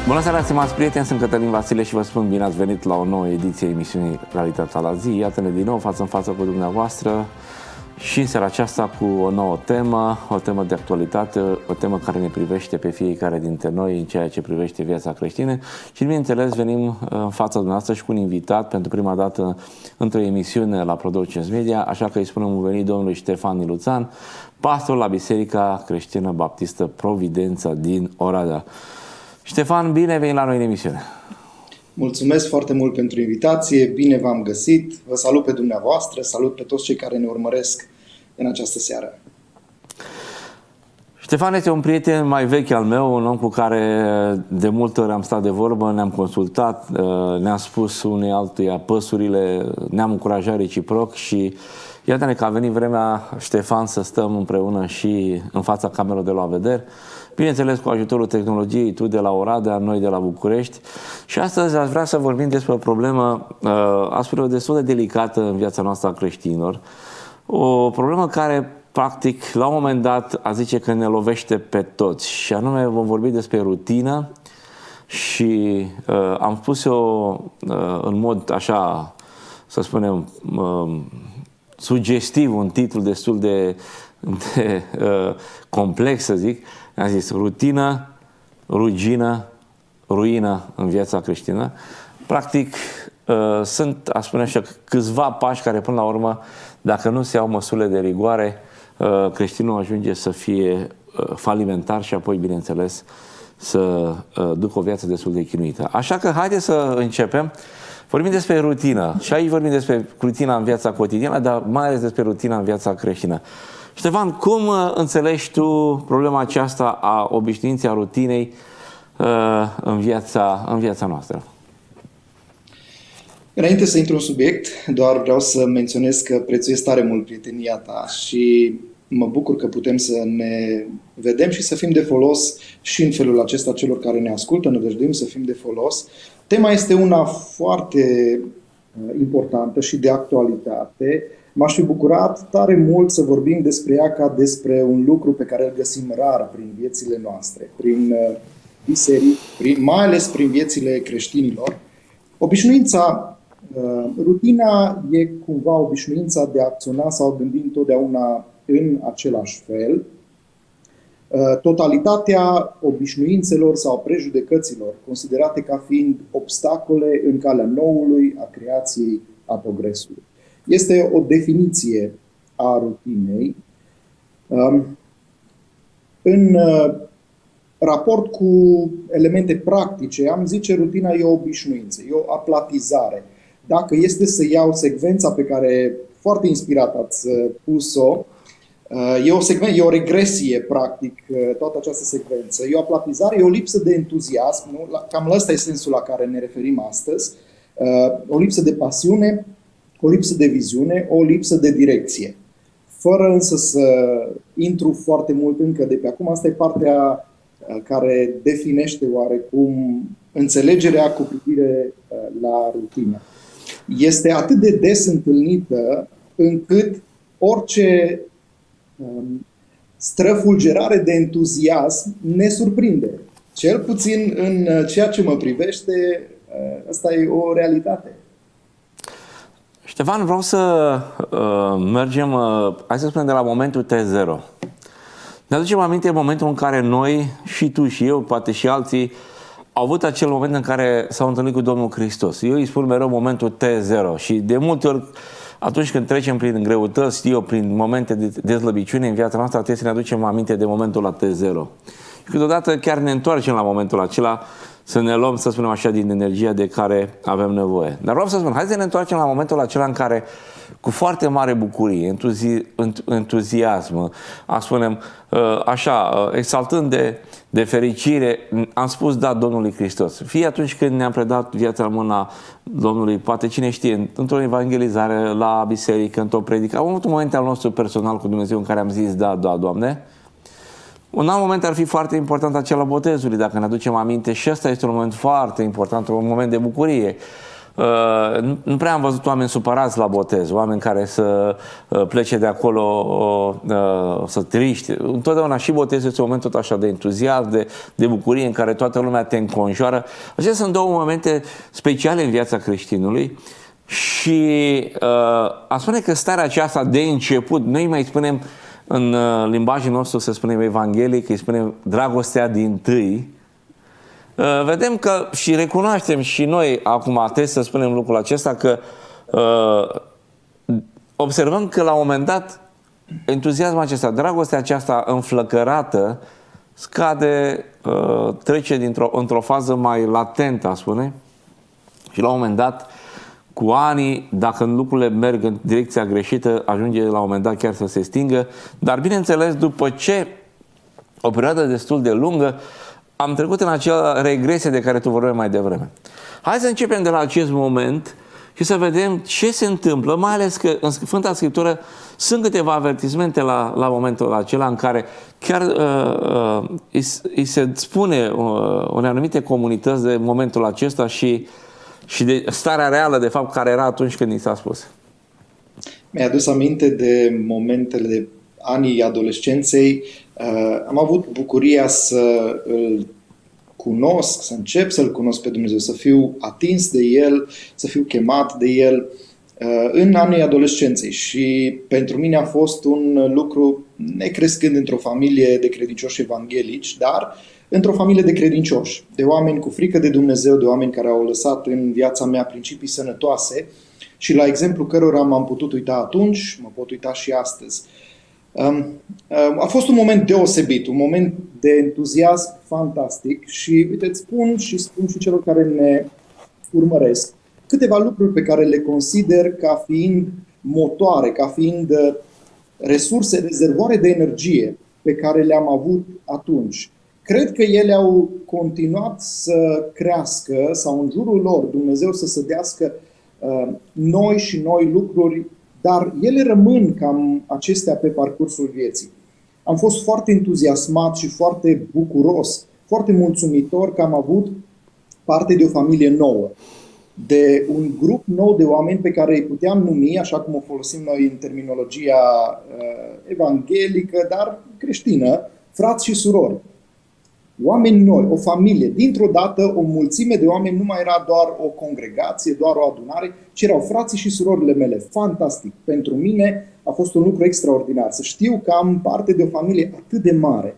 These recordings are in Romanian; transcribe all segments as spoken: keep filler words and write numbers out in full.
Bună seara, stimați prieteni, sunt Cătălin Vasile și vă spun bine ați venit la o nouă ediție a emisiunii Realitatea la zi. Iată-ne din nou față în față cu dumneavoastră și în seara aceasta cu o nouă temă, o temă de actualitate, o temă care ne privește pe fiecare dintre noi în ceea ce privește viața creștină și, bineînțeles, venim în fața dumneavoastră și cu un invitat pentru prima dată într-o emisiune la Productions Media, așa că îi spunem bun venit domnului Ștefan Niluțan, pastor la Biserica Creștină Baptistă Providența din Oradea. Ștefan, bine ai venit la noi în emisiune. Mulțumesc foarte mult pentru invitație, bine v-am găsit, vă salut pe dumneavoastră, salut pe toți cei care ne urmăresc în această seară. Ștefan este un prieten mai vechi al meu, un om cu care de multe ori am stat de vorbă, ne-am consultat, ne-am spus unei altuia păsurile, ne-am încurajat reciproc și iată-ne că a venit vremea, Ștefan, să stăm împreună și în fața camerelor de la vedere. Bineînțeles, cu ajutorul tehnologiei, tu de la Oradea, noi de la București. Și astăzi aș vrea să vorbim despre o problemă, astfel destul de delicată în viața noastră a creștinilor. O problemă care, practic, la un moment dat, a zice că ne lovește pe toți. Și anume, vom vorbi despre rutină și uh, am spus eu uh, în mod așa, să spunem, uh, sugestiv, un titlu destul de, de uh, complex, să zic. Am zis rutină, rugină, ruină în viața creștină. Practic, uh, sunt, aș spune așa, câțiva pași care până la urmă, dacă nu se iau măsurile de rigoare, uh, creștinul ajunge să fie uh, falimentar și apoi, bineînțeles, să uh, ducă o viață destul de chinuită. Așa că haideți să începem. Vorbim despre rutină și aici vorbim despre rutina în viața cotidiană, dar mai ales despre rutina în viața creștină. Ștefan, cum înțelegi tu problema aceasta a obișnuinței, a rutinei uh, în, viața, în viața noastră? Înainte să intru în subiect, doar vreau să menționez că prețuiesc tare mult prietenia ta și mă bucur că putem să ne vedem și să fim de folos și în felul acesta celor care ne ascultă, ne nădăjduim să fim de folos. Tema este una foarte importantă și de actualitate. M-aș fi bucurat tare mult să vorbim despre ea ca despre un lucru pe care îl găsim rar prin viețile noastre, prin biserici, prin, mai ales prin viețile creștinilor. Obișnuința, rutina e cumva obișnuința de a acționa sau a gândi întotdeauna în același fel. Totalitatea obișnuințelor sau prejudecăților considerate ca fiind obstacole în calea noului, a creației, a progresului. Este o definiție a rutinei. În raport cu elemente practice, am zice rutina e o obișnuință, e o aplatizare. Dacă este să iau secvența pe care foarte inspirat ați pus-o, e o, secven- e o regresie, practic, toată această secvență. E o aplatizare, e o lipsă de entuziasm, nu? Cam ăsta e sensul la care ne referim astăzi. O lipsă de pasiune, o lipsă de viziune, o lipsă de direcție. Fără însă să intru foarte mult încă de pe acum, asta e partea care definește oarecum înțelegerea cu privire la rutină. Este atât de des întâlnită încât orice um, străfulgerare de entuziasm ne surprinde. Cel puțin în ceea ce mă privește, asta e o realitate. Ștefan, vreau să uh, mergem, uh, hai să spunem, de la momentul T zero. Ne aducem aminte momentul în care noi, și tu și eu, poate și alții, au avut acel moment în care s-au întâlnit cu Domnul Hristos. Eu îi spun mereu momentul T zero și de multe ori, atunci când trecem prin greutăți, știu eu, prin momente de dezlăbiciune în viața noastră, trebuie să ne aducem aminte de momentul la T zero. Și câteodată chiar ne întoarcem la momentul acela să ne luăm, să spunem așa, din energia de care avem nevoie. Dar vreau să spun, hai să ne întoarcem la momentul acela în care, cu foarte mare bucurie, entuzi, entuziasm, a spunem așa, exaltând de, de fericire, am spus da Domnului Hristos. Fie atunci când ne-am predat viața în mâna Domnului, poate cine știe, într-o evangelizare, la biserică, într-o predică. Am avut un moment al nostru personal cu Dumnezeu în care am zis da, da, Doamne. Un alt moment ar fi foarte important acela botezului, dacă ne aducem aminte, și ăsta este un moment foarte important, un moment de bucurie. Uh, nu prea am văzut oameni supărați la botez, oameni care să uh, plece de acolo uh, să triști. Întotdeauna și botezul este un moment tot așa de entuziasm, de, de bucurie, în care toată lumea te înconjoară. Acestea sunt două momente speciale în viața creștinului și uh, a spune că starea aceasta de început, noi mai spunem în uh, limbajul nostru, să spunem evanghelic, îi spunem dragostea dintâi. Vedem că și recunoaștem și noi acum trebuie să spunem lucrul acesta, că uh, observăm că la un moment dat entuziasmul acesta, dragostea aceasta înflăcărată scade, uh, trece dintr-o, într-o fază mai latentă, a spune, și la un moment dat cu ani, dacă lucrurile merg în direcția greșită, ajunge la un moment dat chiar să se stingă, dar bineînțeles după ce o perioadă destul de lungă am trecut în acea regresie de care tu vorbeai mai devreme. Hai să începem de la acest moment și să vedem ce se întâmplă, mai ales că în Sfânta Scriptură sunt câteva avertismente la, la momentul acela în care chiar uh, uh, îi, îi se spune uh, unei anumite comunități de momentul acesta și, și de starea reală, de fapt, care era atunci când i s-a spus. Mi-a adus aminte de momentele, de anii adolescenței. Uh, am avut bucuria să îl cunosc, să încep să-L cunosc pe Dumnezeu, să fiu atins de El, să fiu chemat de El uh, în anii adolescenței. Și pentru mine a fost un lucru, necrescând într-o familie de credincioși evanghelici, dar într-o familie de credincioși, de oameni cu frică de Dumnezeu, de oameni care au lăsat în viața mea principii sănătoase și la exemplu cărora m-am putut uita atunci, mă pot uita și astăzi. A fost un moment deosebit, un moment de entuziasm fantastic și, uite, îți spun și spun și celor care ne urmăresc câteva lucruri pe care le consider ca fiind motoare, ca fiind resurse, rezervoare de energie pe care le-am avut atunci. Cred că ele au continuat să crească sau în jurul lor Dumnezeu să sădească uh, noi și noi lucruri, dar ele rămân cam acestea pe parcursul vieții. Am fost foarte entuziasmat și foarte bucuros, foarte mulțumitor că am avut parte de o familie nouă, de un grup nou de oameni pe care îi puteam numi, așa cum o folosim noi în terminologia uh, evanghelică, dar creștină, frați și surori. Oameni noi, o familie, dintr-o dată o mulțime de oameni, nu mai era doar o congregație, doar o adunare, ci erau frații și surorile mele. Fantastic! Pentru mine a fost un lucru extraordinar. Să știu că am parte de o familie atât de mare.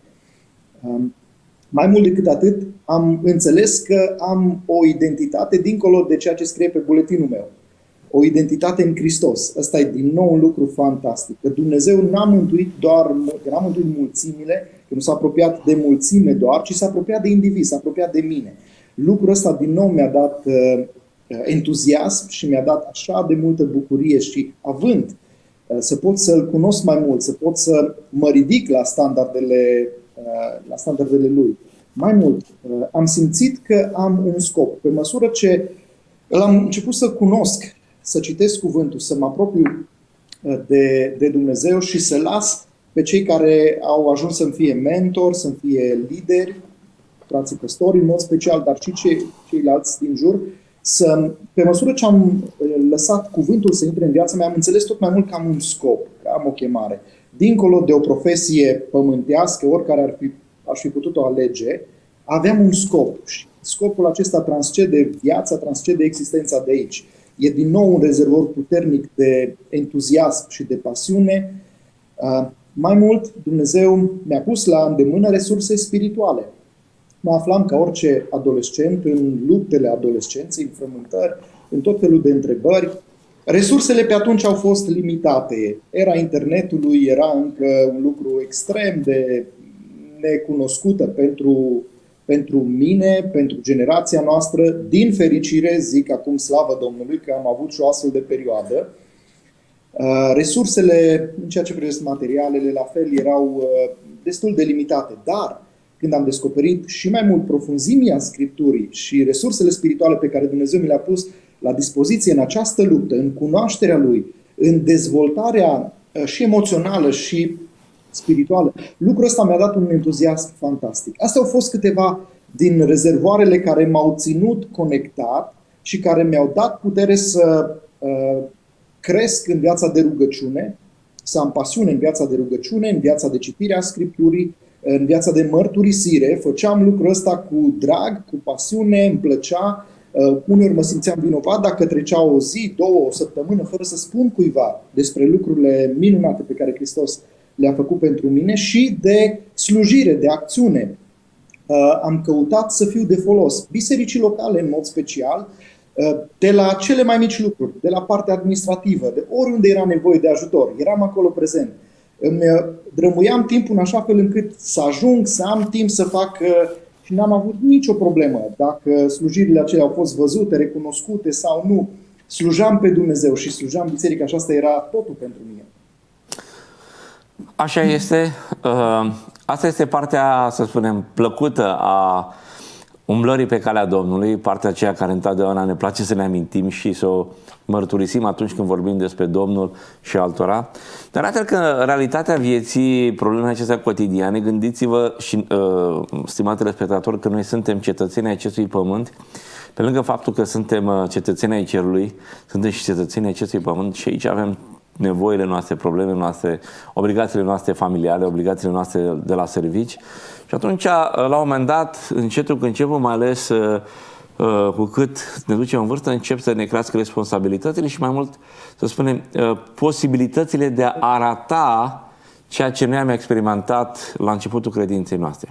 Mai mult decât atât, am înțeles că am o identitate dincolo de ceea ce scrie pe buletinul meu. O identitate în Hristos. Ăsta e din nou un lucru fantastic. Că Dumnezeu n-a mântuit doar, că n-a mântuit mulțimile, că nu s-a apropiat de mulțime doar, ci s-a apropiat de indivizi, s-a apropiat de mine. Lucrul ăsta din nou mi-a dat uh, entuziasm și mi-a dat așa de multă bucurie și având uh, să pot să-L cunosc mai mult, să pot să mă ridic la standardele, uh, la standardele Lui. Mai mult, uh, am simțit că am un scop. Pe măsură ce l-am început să cunosc, să citesc cuvântul, să mă apropiu de, de Dumnezeu și să las pe cei care au ajuns să-mi fie mentor, să-mi fie lideri, frații păstori în mod special, dar și cei, ceilalți din jur, să, pe măsură ce am lăsat cuvântul să intre în viața mea, am înțeles tot mai mult că am un scop, că am o chemare. Dincolo de o profesie pământească, oricare ar fi, aș fi putut-o alege, aveam un scop și scopul acesta transcede viața, transcede existența de aici. E din nou un rezervor puternic de entuziasm și de pasiune. Mai mult, Dumnezeu mi-a pus la îndemână resurse spirituale. Mă aflam ca orice adolescent în luptele adolescenței, în frământări, în tot felul de întrebări. Resursele pe atunci au fost limitate. Era internetului, era încă un lucru extrem de necunoscută pentru pentru mine, pentru generația noastră. Din fericire, zic acum slavă Domnului că am avut și o astfel de perioadă. Resursele, în ceea ce privesc materialele, la fel, erau destul de limitate. Dar, când am descoperit și mai mult profunzimea Scripturii și resursele spirituale pe care Dumnezeu mi le-a pus la dispoziție în această luptă, în cunoașterea Lui, în dezvoltarea și emoțională și spirituală, lucrul ăsta mi-a dat un entuziasm fantastic. Astea au fost câteva din rezervoarele care m-au ținut conectat și care mi-au dat putere să uh, cresc în viața de rugăciune, să am pasiune în viața de rugăciune, în viața de citire a Scripturii, în viața de mărturisire. Făceam lucrul ăsta cu drag, cu pasiune, îmi plăcea. Uh, uneori mă simțeam vinovat dacă trecea o zi, două, o săptămână fără să spun cuiva despre lucrurile minunate pe care Hristos le-a făcut pentru mine, și de slujire, de acțiune. Uh, am căutat să fiu de folos bisericii locale în mod special, uh, de la cele mai mici lucruri, de la partea administrativă, de oriunde era nevoie de ajutor. Eram acolo prezent. Îmi drămuiam timpul în așa fel încât să ajung, să am timp să fac, uh, și n-am avut nicio problemă. Dacă slujirile acelea au fost văzute, recunoscute sau nu, slujam pe Dumnezeu și slujam biserica, și asta era totul pentru mine. Așa este. Asta este partea, să spunem, plăcută a umblării pe calea Domnului, partea aceea care întotdeauna ne place să ne amintim și să o mărturisim atunci când vorbim despre Domnul și altora. Dar atât că realitatea vieții, problemele acestea cotidiane, gândiți-vă și, uh, stimatele spectatori, că noi suntem cetățenii acestui pământ. Pe lângă faptul că suntem cetățenii ai cerului, suntem și cetățenii acestui pământ și aici avem nevoile noastre, problemele noastre, obligațiile noastre familiale, obligațiile noastre de la servici. Și atunci, la un moment dat, încetul cu început, mai ales uh, cu cât ne ducem în vârstă, încep să ne crească responsabilitățile și mai mult, să spunem, uh, posibilitățile de a arata ceea ce noi am experimentat la începutul credinței noastre.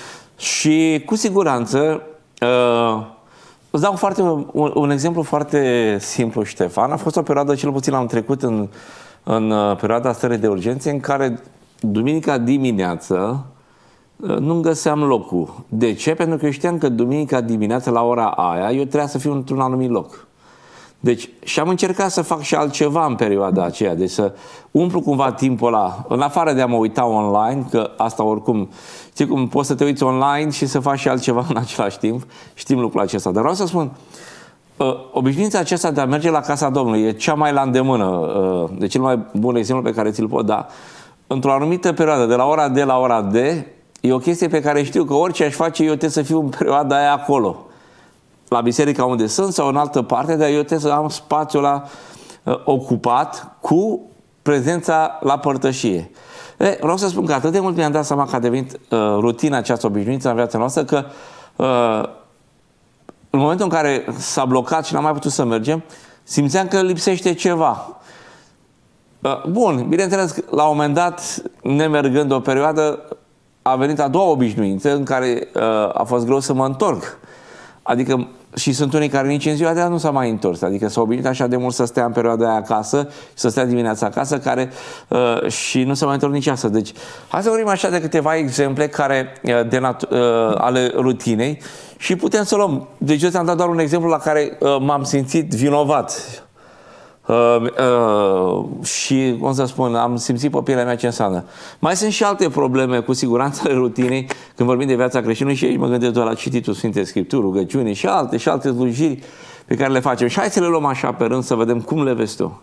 Și cu siguranță, uh, îți dau foarte, un, un exemplu foarte simplu, Ștefan. A fost o perioadă, cel puțin am trecut în, în perioada stării de urgențe, în care duminica dimineață nu-mi găseam locul. De ce? Pentru că eu știam că duminica dimineață la ora aia eu trebuia să fiu într-un anumit loc. Deci, și am încercat să fac și altceva în perioada aceea, deci să umplu cumva timpul ăla, în afară de a mă uita online, că asta oricum, știi cum, poți să te uiți online și să faci și altceva în același timp, știm lucrul acesta. Dar vreau să spun, obișnuința aceasta de a merge la casa Domnului e cea mai la îndemână, de cel mai bun exemplu pe care ți-l pot da. Într-o anumită perioadă, de la ora D la ora D, e o chestie pe care știu că orice aș face, eu trebuie să fiu în perioada aia acolo. La biserica unde sunt sau în altă parte, dar eu trebuie să am spațiul ăla uh, ocupat cu prezența la părtășie. E, vreau să spun că atât de mult mi-am dat seama că a devenit uh, rutina această, obișnuință în viața noastră, că uh, în momentul în care s-a blocat și n-am mai putut să mergem, simțeam că lipsește ceva. Uh, bun, bineînțeles, la un moment dat, nemergând o perioadă, a venit a doua obișnuință în care uh, a fost greu să mă întorc. Adică, și sunt unii care nici în ziua de azi nu s-au mai întors. Adică s-au obișnuit așa de mult să stea în perioada aia acasă, să stea dimineața acasă, care, uh, și nu s-au mai întors nici astăzi. Deci, hai să vorbim așa de câteva exemple care, uh, de uh, ale rutinei și putem să luăm. Deci eu ți-am dat doar un exemplu la care uh, m-am simțit vinovat. Uh, uh, și, cum să spun, am simțit pe pielea mea ce înseamnă. Mai sunt și alte probleme, cu siguranță, ale rutinei, când vorbim de viața creștinului, și aici mă gândesc doar la cititul Sfintei Scripturi, rugăciuni și alte și alte slujiri pe care le facem. Și hai să le luăm așa pe rând, să vedem cum le vezi tu.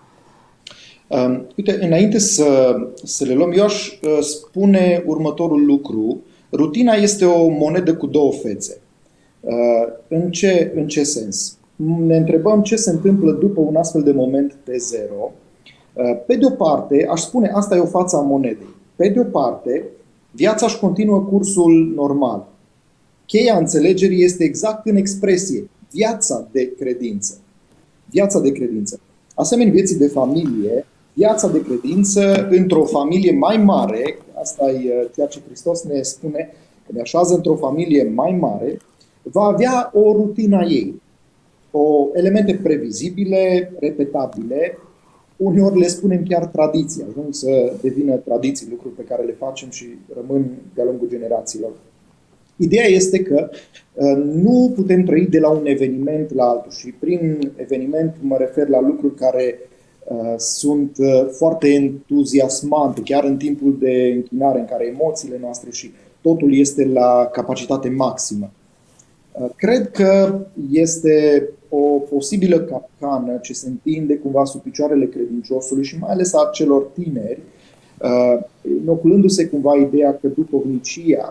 Uh, uite, înainte să, să le luăm, eu aș uh, spune următorul lucru. Rutina este o monedă cu două fețe. Uh, în ce, în ce sens? Ne întrebăm ce se întâmplă după un astfel de moment T zero. Pe de o parte, aș spune, asta e o față a monedei. Pe de o parte, viața își continuă cursul normal. Cheia înțelegerii este exact în expresie. Viața de credință. Viața de credință. Asemenea vieții de familie, viața de credință într-o familie mai mare, asta e ceea ce Hristos ne spune, că ne așează într-o familie mai mare, va avea o rutină a ei. O elemente previzibile, repetabile, uneori le spunem chiar tradiții, ajung să devină tradiții, lucruri pe care le facem și rămân de-a lungul generațiilor. Ideea este că uh, nu putem trăi de la un eveniment la altul și prin eveniment mă refer la lucruri care uh, sunt uh, foarte entuziasmante, chiar în timpul de închinare, în care emoțiile noastre și totul este la capacitate maximă. Uh, cred că este o posibilă capcană ce se întinde cumva sub picioarele credinciosului și mai ales a celor tineri, inoculându-se cumva ideea că duhovnicia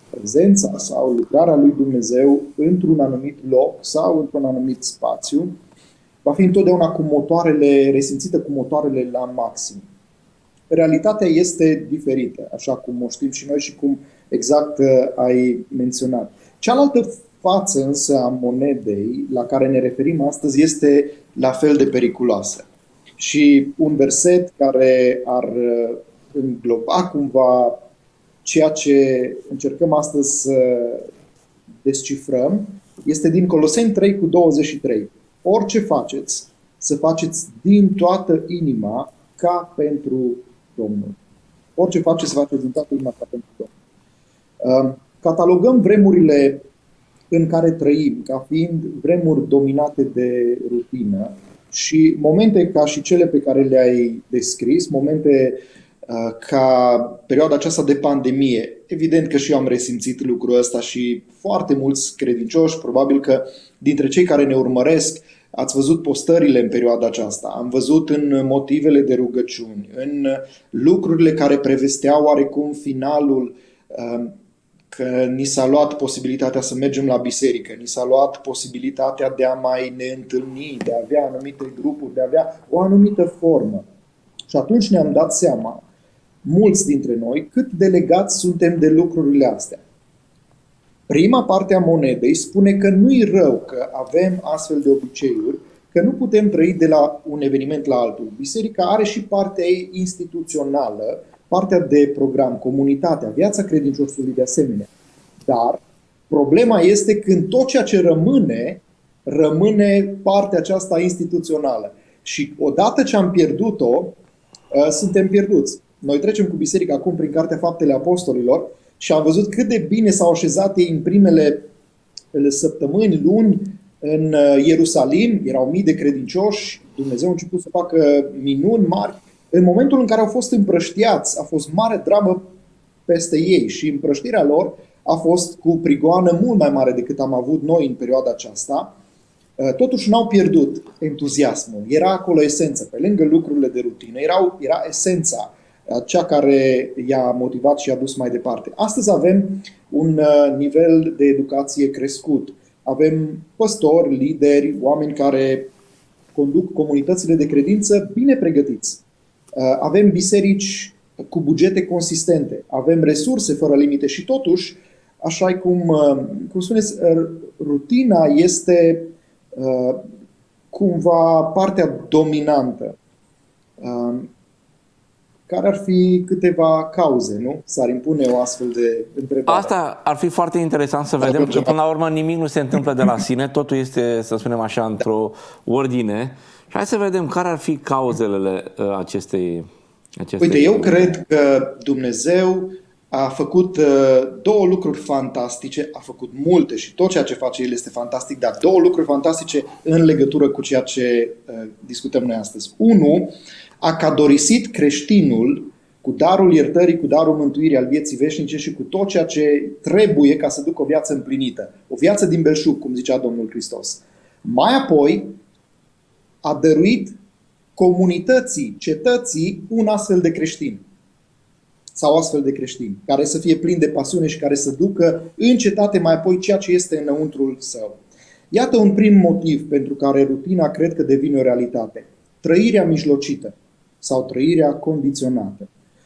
prezența sau lucrarea lui Dumnezeu într-un anumit loc sau într-un anumit spațiu va fi întotdeauna cu motoarele, resimțită cu motoarele la maxim. Realitatea este diferită, așa cum o știm și noi și cum exact ai menționat. Cealaltă față însă a monedei la care ne referim astăzi este la fel de periculoasă. Și un verset care ar îngloba cumva ceea ce încercăm astăzi să descifrăm este din Coloseni trei cu douăzeci și trei. Orice faceți, să faceți din toată inima ca pentru Domnul. Orice faceți, să faceți din toată inima ca pentru Domnul. Catalogăm vremurile în care trăim ca fiind vremuri dominate de rutină și momente ca și cele pe care le-ai descris, momente uh, ca perioada aceasta de pandemie. Evident că și eu am resimțit lucrul ăsta și foarte mulți credincioși, probabil că dintre cei care ne urmăresc, ați văzut postările în perioada aceasta, am văzut în motivele de rugăciuni, în lucrurile care prevesteau oarecum finalul, uh, că ni s-a luat posibilitatea să mergem la biserică, ni s-a luat posibilitatea de a mai ne întâlni, de a avea anumite grupuri, de a avea o anumită formă. Și atunci ne-am dat seama, mulți dintre noi, cât de legați suntem de lucrurile astea. Prima parte a monedei spune că nu-i rău că avem astfel de obiceiuri, că nu putem trăi de la un eveniment la altul. Biserica are și partea ei instituțională, partea de program, comunitatea, viața credinciosului de asemenea. Dar problema este când tot ceea ce rămâne, rămâne partea aceasta instituțională. Și odată ce am pierdut-o, suntem pierduți. Noi trecem cu biserica acum prin Cartea Faptele Apostolilor și am văzut cât de bine s-au așezat ei în primele săptămâni, luni, în Ierusalim. Erau mii de credincioși, Dumnezeu a început să facă minuni mari. În momentul în care au fost împrăștiați, a fost mare dramă peste ei și împrăștirea lor a fost cu prigoană mult mai mare decât am avut noi în perioada aceasta. Totuși n-au pierdut entuziasmul. Era acolo esența. Pe lângă lucrurile de rutină, erau, era esența, cea care i-a motivat și i-a dus mai departe. Astăzi avem un nivel de educație crescut. Avem păstori, lideri, oameni care conduc comunitățile de credință bine pregătiți. Avem biserici cu bugete consistente, avem resurse fără limite și totuși, așa cum, cum spuneți, rutina este uh, cumva partea dominantă. Uh, care ar fi câteva cauze, nu? S-ar impune o astfel de întrebare. Asta ar fi foarte interesant să vedem, că până la urmă nimic nu se întâmplă de la sine, totul este, să spunem așa, într-o ordine. Și hai să vedem care ar fi cauzele acestei, acestei... Uite, eu cred că Dumnezeu a făcut două lucruri fantastice, a făcut multe și tot ceea ce face El este fantastic, dar două lucruri fantastice în legătură cu ceea ce discutăm noi astăzi. Unu, a cadorisit creștinul cu darul iertării, cu darul mântuirii al vieții veșnice și cu tot ceea ce trebuie ca să ducă o viață împlinită. O viață din belșug, cum zicea Domnul Hristos. Mai apoi a dăruit comunității, cetății, un astfel de creștin. Sau astfel de creștini, care să fie plin de pasiune și care să ducă în cetate mai apoi ceea ce este înăuntrul său. Iată un prim motiv pentru care rutina cred că devine o realitate. Trăirea mijlocită sau trăirea condiționată.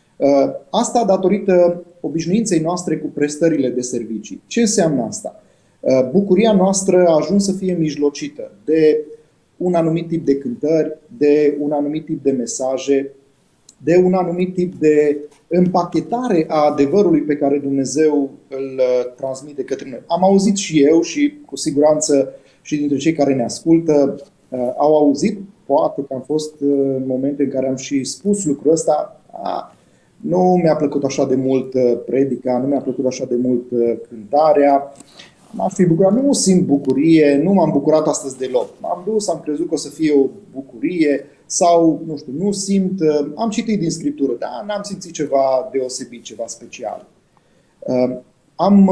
Asta datorită obișnuinței noastre cu prestările de servicii. Ce înseamnă asta? Bucuria noastră a ajuns să fie mijlocită de un anumit tip de cântări, de un anumit tip de mesaje, de un anumit tip de împachetare a adevărului pe care Dumnezeu îl transmite către noi. Am auzit și eu și cu siguranță și dintre cei care ne ascultă au auzit, poate că am fost în momente în care am și spus lucrul ăsta, a, nu mi-a plăcut așa de mult predica, nu mi-a plăcut așa de mult cântarea, m-am fi bucurat, nu simt bucurie, nu m-am bucurat astăzi deloc. M-am dus, am crezut că o să fie o bucurie sau, nu știu, nu simt, am citit din Scriptură, dar n-am simțit ceva deosebit, ceva special. Am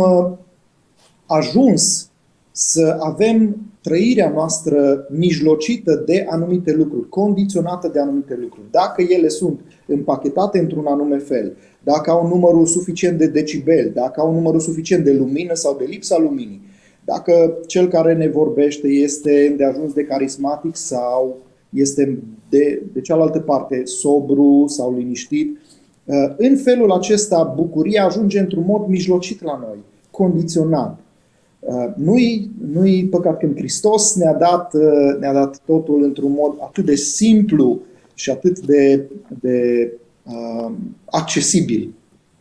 ajuns să avem trăirea noastră mijlocită de anumite lucruri, condiționată de anumite lucruri. Dacă ele sunt împachetate într-un anume fel, dacă au numărul suficient de decibeli, dacă au numărul suficient de lumină sau de lipsa luminii, dacă cel care ne vorbește este îndeajuns de carismatic sau este de, de cealaltă parte sobru sau liniștit. În felul acesta, bucuria ajunge într-un mod mijlocit la noi, condiționat. Nu-i, nu-i păcat când Hristos ne-a dat, ne-a dat totul într-un mod atât de simplu și atât de, de uh, accesibil.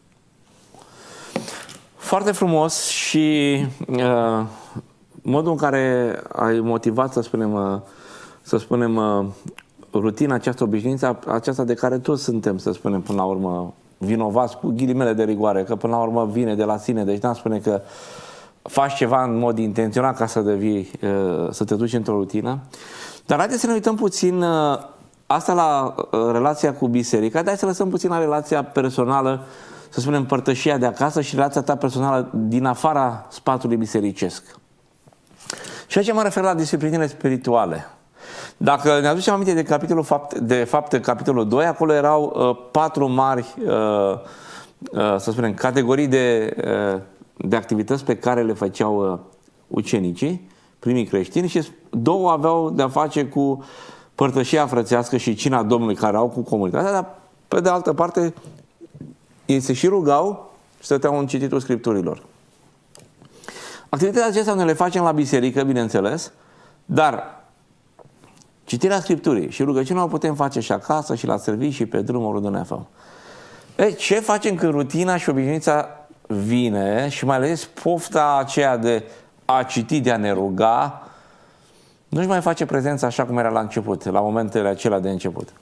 Foarte frumos și uh, modul în care ai motivat, să spunem, uh, să spunem uh, rutina aceasta, obișnuința aceasta de care toți suntem, să spunem, până la urmă, vinovați cu ghilimele de rigoare, că până la urmă vine de la sine, deci n-am spune că faci ceva în mod intenționat ca să devii, să te duci într-o rutină. Dar haideți să ne uităm puțin asta la relația cu biserica, dar să lăsăm puțin la relația personală, să spunem părtășia de acasă și relația ta personală din afara spatului bisericesc. Și aici mă refer la disciplinele spirituale. Dacă ne aducem aminte de capitolul fapt, de fapt capitolul doi, acolo erau uh, patru mari uh, uh, să spunem, categorii de, uh, de activități pe care le făceau uh, ucenicii, primii creștini, și două aveau de-a face cu părtășia frățească și cina Domnului, care au cu comunitatea, dar pe de altă parte ei se și rugau și stăteau în cititul Scripturilor. Activitatea acestea noi le facem la biserică, bineînțeles, dar citirea Scripturii și rugăciunea o putem face și acasă, și la serviciu, și pe drum, oriunde ne aflăm. Ei, ce facem când rutina și obișnuința vine și mai ales pofta aceea de a citi, de a ne ruga, nu-și mai face prezența așa cum era la început, la momentele acelea de început?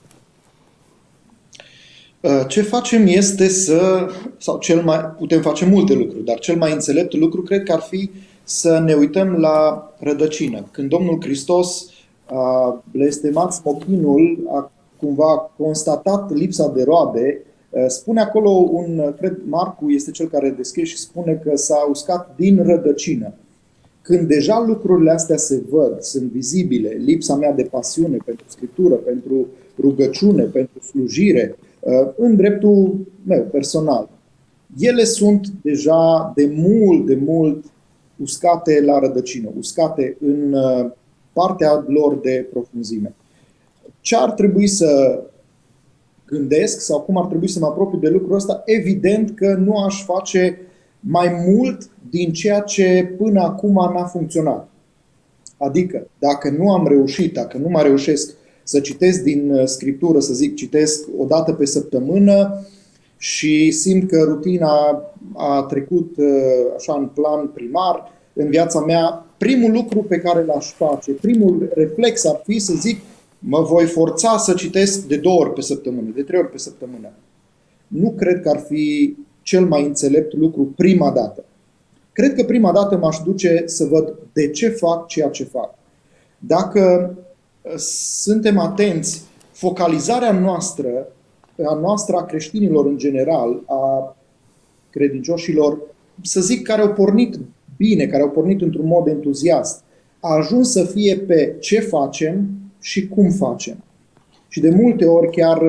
Ce facem este să, sau cel mai, putem face multe lucruri, dar cel mai înțelept lucru cred că ar fi să ne uităm la rădăcină. Când Domnul Hristos a blestemat smochinul, a cumva constatat lipsa de roade, spune acolo, un, cred Marcu este cel care descrie și spune că s-a uscat din rădăcină. Când deja lucrurile astea se văd, sunt vizibile, lipsa mea de pasiune pentru Scriptură, pentru rugăciune, pentru slujire, în dreptul meu personal, ele sunt deja de mult, de mult uscate la rădăcină, uscate în partea lor de profunzime. Ce ar trebui să gândesc sau cum ar trebui să mă apropii de lucrul ăsta? Evident că nu aș face mai mult din ceea ce până acum n-a funcționat. Adică, dacă nu am reușit, dacă nu mai reușesc să citesc din Scriptură, să zic, citesc o dată pe săptămână și simt că rutina a trecut așa în plan primar în viața mea, primul lucru pe care l-aș face, primul reflex ar fi să zic, mă voi forța să citesc de două ori pe săptămână, de trei ori pe săptămână. Nu cred că ar fi cel mai înțelept lucru prima dată. Cred că prima dată m-aș duce să văd de ce fac ceea ce fac. Dacă suntem atenți, focalizarea noastră, a noastră, a creștinilor în general, a credincioșilor, să zic, care au pornit bine, care au pornit într-un mod entuziast, a ajuns să fie pe ce facem și cum facem. Și de multe ori chiar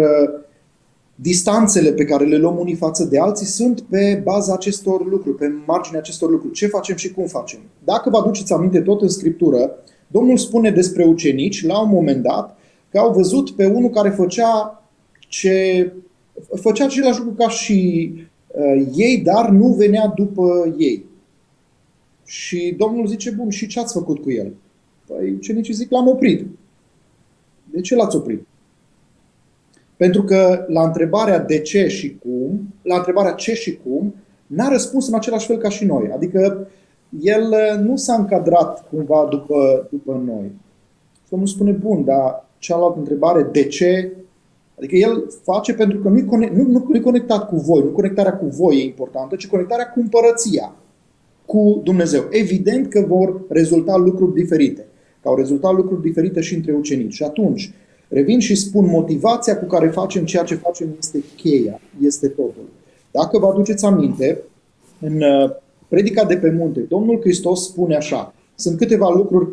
distanțele pe care le luăm unii față de alții sunt pe baza acestor lucruri, pe marginea acestor lucruri. Ce facem și cum facem. Dacă vă aduceți aminte tot în Scriptură, Domnul spune despre ucenici, la un moment dat, că au văzut pe unul care făcea, ce, făcea același lucru ca și uh, ei, dar nu venea după ei. Și Domnul zice, bun, și ce ați făcut cu el? Păi ucenicii zic, l-am oprit. De ce l-ați oprit? Pentru că la întrebarea de ce și cum, la întrebarea ce și cum, n-a răspuns în același fel ca și noi. Adică el nu s-a încadrat cumva după, după noi. Domnul spune, bun, dar cealaltă întrebare, de ce? Adică el face pentru că nu-i conect, nu, nu, nu-i conectat cu voi, nu conectarea cu voi e importantă, ci conectarea cu împărăția, cu Dumnezeu. Evident că vor rezulta lucruri diferite. Că au rezultat lucruri diferite și între ucenici. Și atunci, revin și spun, motivația cu care facem ceea ce facem este cheia, este totul. Dacă vă aduceți aminte, în Predica de pe munte, Domnul Hristos spune așa, sunt câteva lucruri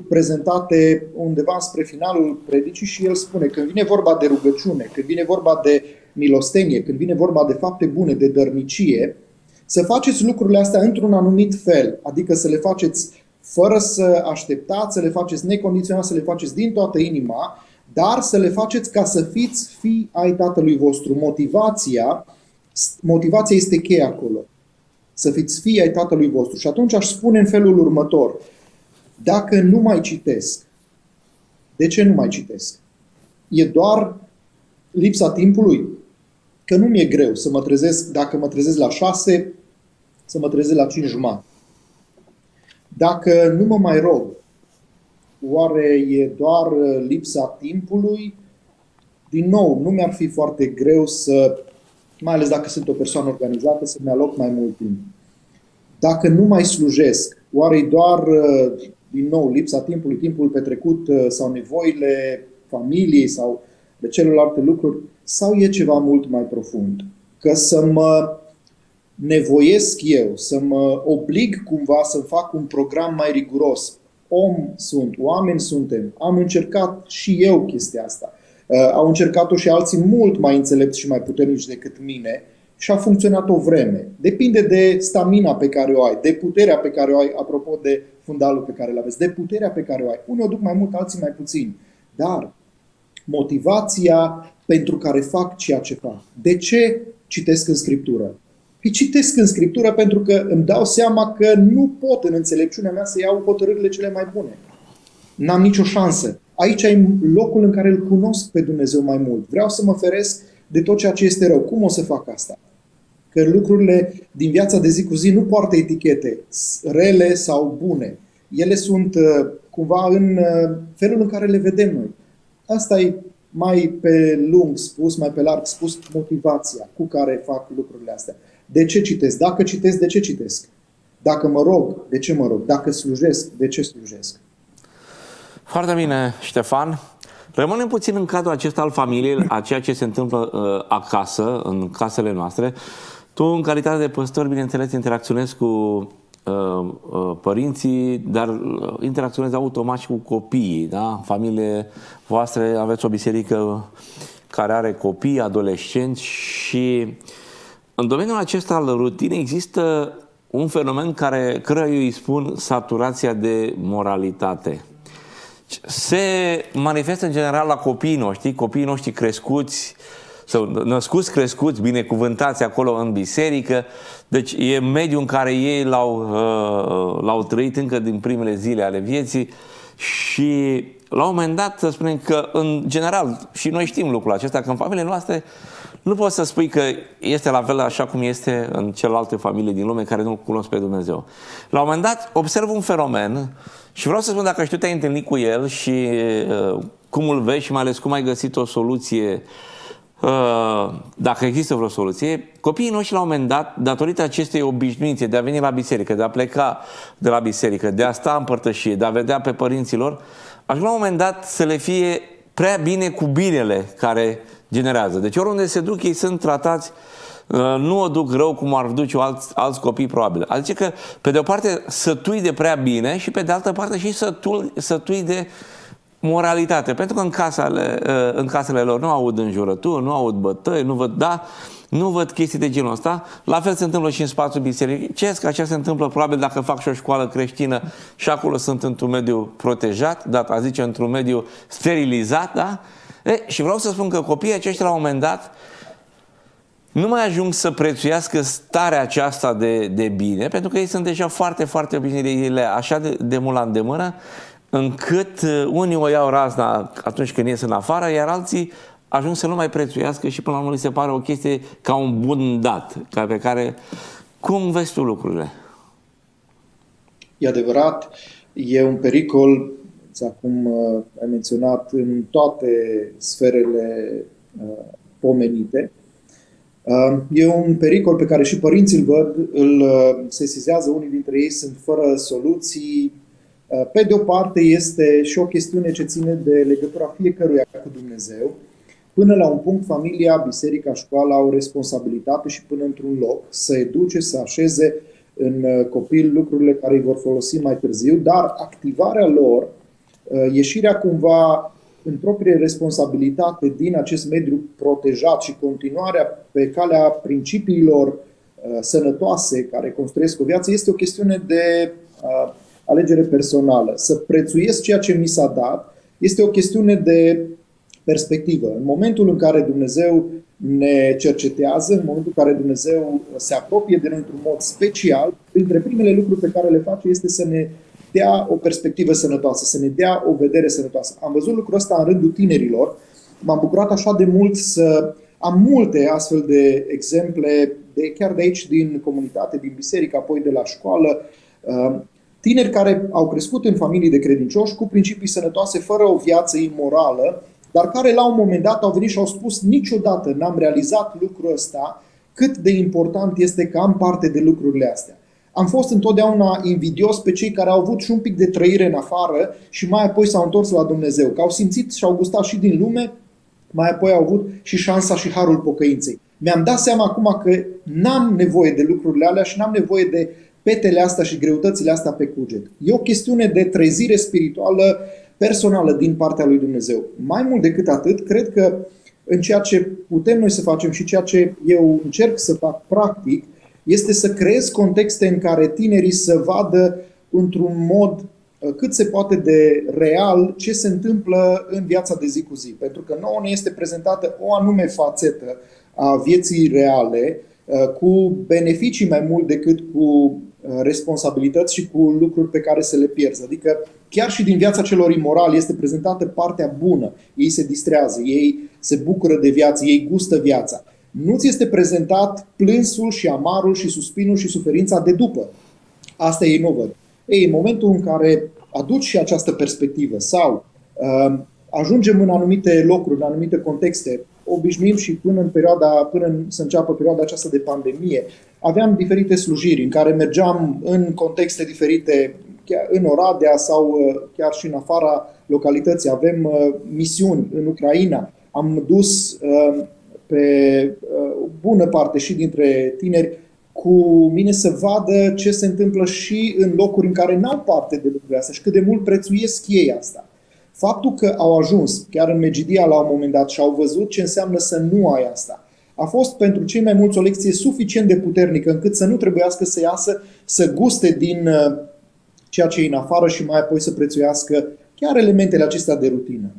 prezentate undeva spre finalul predicii și El spune, când vine vorba de rugăciune, când vine vorba de milostenie, când vine vorba de fapte bune, de dărnicie, să faceți lucrurile astea într-un anumit fel, adică să le faceți fără să așteptați, să le faceți necondiționat, să le faceți din toată inima, dar să le faceți ca să fiți fii ai Tatălui vostru. Motivația, motivația este cheia acolo. Să fiți fii ai Tatălui vostru. Și atunci aș spune în felul următor. Dacă nu mai citesc, de ce nu mai citesc? E doar lipsa timpului? Că nu mi-e greu să mă trezesc, dacă mă trezesc la șase, să mă trezesc la cinci jumătate. Dacă nu mă mai rog, oare e doar lipsa timpului? Din nou, nu mi-ar fi foarte greu să, mai ales dacă sunt o persoană organizată, să-mi aloc mai mult timp. Dacă nu mai slujesc, oare e doar, din nou, lipsa timpului, timpul petrecut sau nevoile familiei sau de celelalte lucruri? Sau e ceva mult mai profund? Că să mă nevoiesc eu, să mă oblig cumva să fac un program mai riguros. Om sunt, oameni suntem. Am încercat și eu chestia asta. Uh, au încercat-o și alții mult mai înțelepți și mai puternici decât mine și a funcționat o vreme. Depinde de stamina pe care o ai, de puterea pe care o ai, apropo de fundalul pe care îl aveți, de puterea pe care o ai. Unii o duc mai mult, alții mai puțin. Dar motivația pentru care fac ceea ce fac. De ce citesc în Scriptură? Păi citesc în Scriptură pentru că îmi dau seama că nu pot în înțelepciunea mea să iau hotărârile cele mai bune. N-am nicio șansă. Aici e locul în care îl cunosc pe Dumnezeu mai mult. Vreau să mă feresc de tot ceea ce este rău. Cum o să fac asta? Că lucrurile din viața de zi cu zi nu poartă etichete rele sau bune. Ele sunt cumva în felul în care le vedem noi. Asta e mai pe lung spus, mai pe larg spus, motivația cu care fac lucrurile astea. De ce citesc? Dacă citesc, de ce citesc? Dacă mă rog, de ce mă rog? Dacă slujesc, de ce slujesc? Foarte bine, Ștefan. Rămânem puțin în cadrul acesta al familiei, a ceea ce se întâmplă uh, acasă, în casele noastre. Tu, în calitate de păstor, bineînțeles, interacționezi cu uh, uh, părinții, dar uh, interacționezi automat și cu copiii. Da? În familiile voastre aveți o biserică care are copii, adolescenți și în domeniul acesta al rutinei există un fenomen care, căruia eu îi spun saturația de moralitate. Se manifestă în general la copiii noștri, copiii noștri crescuți, sau născuți, crescuți, binecuvântați acolo în biserică. Deci e mediul în care ei l-au, l-au trăit încă din primele zile ale vieții și la un moment dat să spunem că în general, și noi știm lucrul acesta, că în familiile noastre nu poți să spui că este la fel așa cum este în celelalte familii din lume care nu cunosc pe Dumnezeu. La un moment dat observ un fenomen și vreau să spun dacă și tu te-ai întâlnit cu el și uh, cum îl vezi și mai ales cum ai găsit o soluție, uh, dacă există vreo soluție. Copiii noștri la un moment dat, datorită acestei obișnuințe de a veni la biserică, de a pleca de la biserică, de a sta în părtășie, de a vedea pe părinților, aș la un moment dat să le fie prea bine cu binele care generează. Deci oriunde se duc, ei sunt tratați, nu o duc rău cum ar duce alți, alți copii probabil. Adică că, pe de o parte, sătui de prea bine și pe de altă parte și sătui, sătui de moralitate. Pentru că în casele, în casele lor nu aud înjurături, nu aud bătăi, nu văd, da, nu văd chestii de genul ăsta. La fel se întâmplă și în spațiul bisericesc. Așa se întâmplă probabil dacă fac și o școală creștină și acolo sunt într-un mediu protejat, dat a zice într-un mediu sterilizat, da? E, și vreau să spun că copiii aceștia la un moment dat nu mai ajung să prețuiască starea aceasta de, de bine, pentru că ei sunt deja foarte, foarte obișnuiți, așa de, de mult la îndemână, încât unii o iau razna atunci când ies în afară, iar alții ajung să nu mai prețuiască și până la urmă li se pare o chestie ca un bun dat, ca pe care... Cum vezi tu lucrurile? E adevărat, e un pericol, cum uh, ai menționat, în toate sferele uh, pomenite. Uh, e un pericol pe care și părinții îl văd, îl uh, sesizează, unii dintre ei sunt fără soluții. Uh, pe de o parte este și o chestiune ce ține de legătura fiecăruia cu Dumnezeu. Până la un punct, familia, biserica, școala au responsabilitate și până într-un loc să educe, să așeze în uh, copil lucrurile care îi vor folosi mai târziu, dar activarea lor, ieșirea cumva în proprie responsabilitate din acest mediu protejat și continuarea pe calea principiilor uh, sănătoase care construiesc o viață este o chestiune de uh, alegere personală. Să prețuiesc ceea ce mi s-a dat este o chestiune de perspectivă. În momentul în care Dumnezeu ne cercetează, în momentul în care Dumnezeu se apropie de noi într-un mod special, printre primele lucruri pe care le face este să ne dea o perspectivă sănătoasă, să ne dea o vedere sănătoasă. Am văzut lucrul ăsta în rândul tinerilor. M-am bucurat așa de mult să am multe astfel de exemple, de, chiar de aici, din comunitate, din biserică, apoi de la școală. Tineri care au crescut în familii de credincioși cu principii sănătoase, fără o viață imorală, dar care la un moment dat au venit și au spus: niciodată n-am realizat lucrul ăsta, cât de important este că am parte de lucrurile astea. Am fost întotdeauna invidios pe cei care au avut și un pic de trăire în afară și mai apoi s-au întors la Dumnezeu, că au simțit și au gustat și din lume, mai apoi au avut și șansa și harul pocăinței. Mi-am dat seama acum că n-am nevoie de lucrurile alea și n-am nevoie de petele astea și greutățile astea pe cuget. E o chestiune de trezire spirituală personală din partea lui Dumnezeu. Mai mult decât atât, cred că în ceea ce putem noi să facem și ceea ce eu încerc să fac practic, este să creez contexte în care tinerii să vadă într-un mod cât se poate de real ce se întâmplă în viața de zi cu zi. Pentru că nouă ne este prezentată o anume fațetă a vieții reale, cu beneficii mai mult decât cu responsabilități și cu lucruri pe care să le pierzi. Adică chiar și din viața celor imorali este prezentată partea bună. Ei se distrează, ei se bucură de viață, ei gustă viața. Nu ți este prezentat plânsul și amarul și suspinul și suferința de după. Asta ei nu văd. Ei, în momentul în care aduci și această perspectivă sau uh, ajungem în anumite locuri, în anumite contexte, obișnuim și până în perioada, până în, să înceapă perioada aceasta de pandemie, aveam diferite slujiri în care mergeam în contexte diferite, chiar în Oradea sau uh, chiar și în afara localității. Avem uh, misiuni în Ucraina. Am dus uh, pe o bună parte și dintre tineri cu mine să vadă ce se întâmplă și în locuri în care n-au parte de lucrurile astea și cât de mult prețuiesc ei asta. Faptul că au ajuns chiar în Megidia la un moment dat și au văzut ce înseamnă să nu ai asta, a fost pentru cei mai mulți o lecție suficient de puternică încât să nu trebuiască să iasă, să guste din ceea ce e în afară și mai apoi să prețuiască chiar elementele acestea de rutină.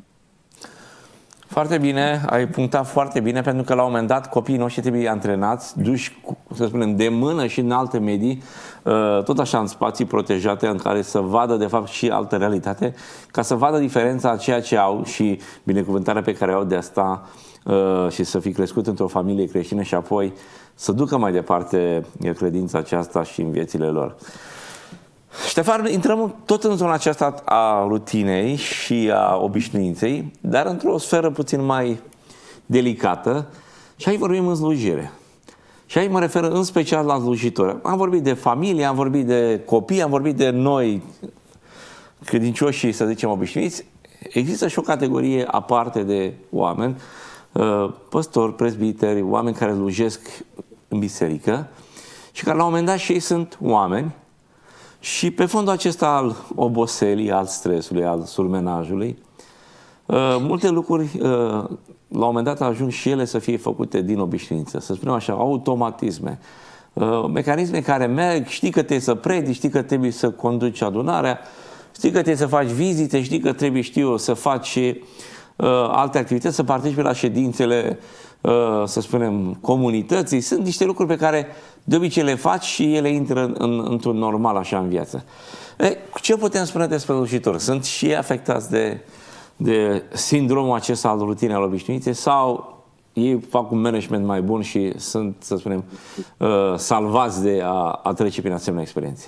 Foarte bine, ai punctat foarte bine, pentru că la un moment dat copiii noștri trebuie antrenați, duși, să spunem, de mână și în alte medii, tot așa în spații protejate în care să vadă de fapt și altă realitate, ca să vadă diferența a ceea ce au și binecuvântarea pe care au de asta și să fi crescut într-o familie creștină și apoi să ducă mai departe credința aceasta și în viețile lor. Ștefan, intrăm tot în zona aceasta a rutinei și a obișnuinței, dar într-o sferă puțin mai delicată și aici vorbim în slujire. Și aici mă refer în special la slujitori. Am vorbit de familie, am vorbit de copii, am vorbit de noi credincioși, să zicem, obișnuiți. Există și o categorie aparte de oameni, păstori, prezbiteri, oameni care slujesc în biserică și care la un moment dat și ei sunt oameni. Și pe fondul acesta al oboselii, al stresului, al surmenajului, multe lucruri la un moment dat ajung și ele să fie făcute din obișnuință, să spunem așa, automatisme, mecanisme care merg, știi că trebuie să predici, știi că trebuie să conduci adunarea, știi că trebuie să faci vizite, știi că trebuie, știu, să faci alte activități, să participi la ședințele, să spunem, comunității. Sunt niște lucruri pe care de obicei le faci și ele intră în, într-un normal așa în viață. E, ce putem spune despre slujitori? Sunt și ei afectați de, de sindromul acesta al rutinei, al obișnuinței, sau ei fac un management mai bun și sunt, să spunem, salvați de a, a trece prin asemenea experiențe?